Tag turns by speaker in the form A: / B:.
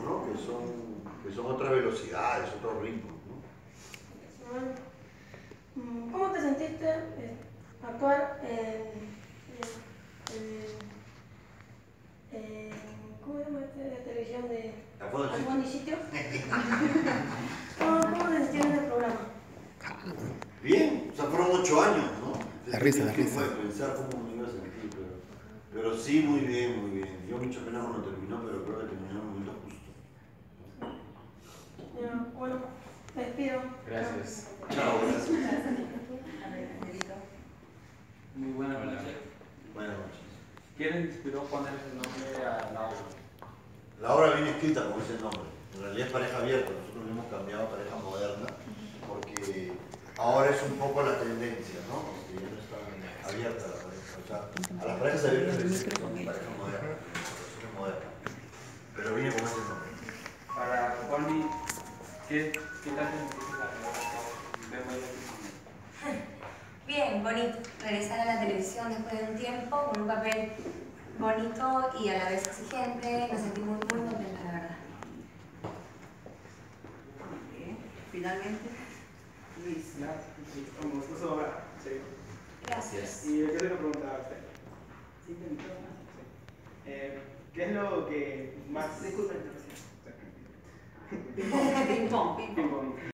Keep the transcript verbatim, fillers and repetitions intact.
A: ¿no? Que son, que son otras velocidades, otros ritmos,
B: ¿no? ¿Cómo te sentiste eh, actuar en, en, en, ¿cómo se llama este de televisión de Alfondo y Sitio? ¿Cómo, ¿Cómo te sentiste en el programa?
A: Bien, o sea, fueron ocho años, ¿no?
C: La risa, la risa.
A: Fue pensar cómo me iba a sentir, pero, pero sí, muy bien, muy bien. Yo mucha pena cuando terminó, pero creo que terminó en el momento justo.
B: Ya, bueno, me despido.
D: Gracias.
A: Chao, gracias.
D: Muy buenas noches.
A: Buenas noches.
D: ¿Quién inspiró poner el nombre a la obra?
A: La obra viene escrita con ese nombre. En realidad es pareja abierta, nosotros le hemos cambiado a pareja moderna, porque ahora es un poco la tendencia, ¿no? Porque ya no está abierta la pareja. O sea, a las parejas abiertas les dicen que son pareja moderna, relación moderna. Pero viene con ese nombre.
D: Para Bonnie, ¿qué, qué tal te sentiste la relación?
E: Bien, bonito. Regresar a la televisión después de un tiempo con un papel bonito y a la vez exigente. Me sentí muy, muy contenta, la verdad.
F: Bien. Finalmente, Luis.
G: Gracias. Como gustó su obra. Sí.
E: Gracias.
G: Y yo quiero preguntar a usted. ¿Sí te invitó? Sí. Eh, ¿Qué es lo que más...
F: Disculpa la interrupción.
G: Ping pong.
F: Ping pong, ping pong.
G: Ping pong.